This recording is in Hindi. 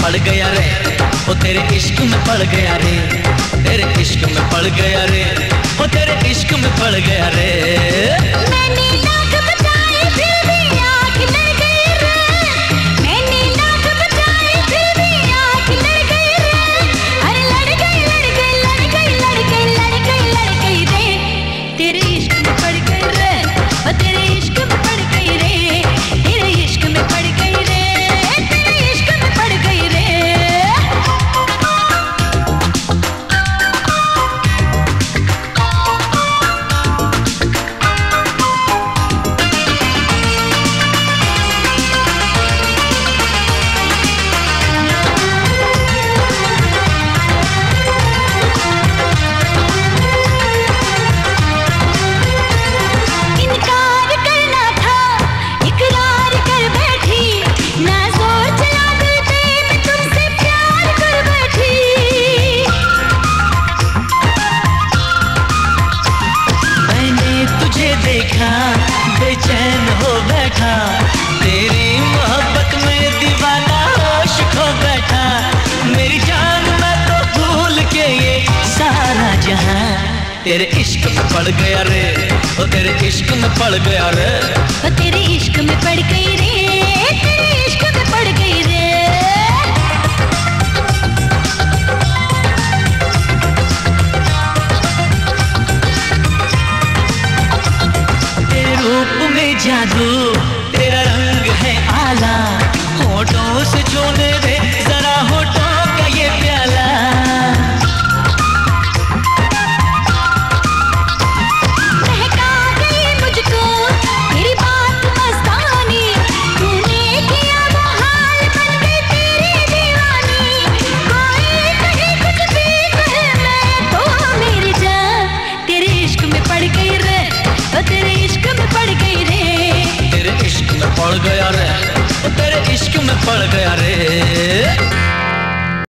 पड़ गया रे, ओ तेरे इश्क में पड़ गया रे, तेरे इश्क में पड़ गया रे, ओ तेरे इश्क में पड़ गया रे। मैंने लाख बचाए फिर भी आँख लड़ गई रे, मैंने लाख बचाए फिर भी आँख लड़ गई रे, अरे लड़ गई लड़ गई लड़ गई लड़ गई लड़ गई लड़ गई रे, तेरे इश्क में पड़ गई रे, ओ तेरे इश्क में पड़ गई रे, तेरे इश्क में पड़ गई रे, तेरे इश्क में पड़ गई रे। इनकार करना था, इकरार कर बैठी, ना जोर चला दिल पे, मैं तुमसे प्यार कर बैठी। मैंने तुझे देखा, बेचैन हो बैठा, तेरी मोहब्बत में दीवाना होश खो बैठा, मेरी जान मैं तो भूल के ये सारा जहां तेरे इश्क में पड़ गया रे, ओ तेरे इश्क में पड़ गया रे, ओ तेरे इश्क में पड़ गई रे, तेरे इश्क में पड़ गई रे। तेरे रूप में जादू, तेरा रंग है आला, होठों से छूने दे जरा होठों का ये प्याला। बहका गई मुझको तेरी बात मस्तानी, तूने किया वो हाल बन गई तेरी दीवानी, कोई कहे कुछ भी कहे मैं तो मेरी जान, तेरे इश्क में पड़ गई रे, ओ तेरे इश्क में पड़ गई रे, तेरे इश्क में पड़ गया रे, ओ तेरे इश्क में पड़ गया रे।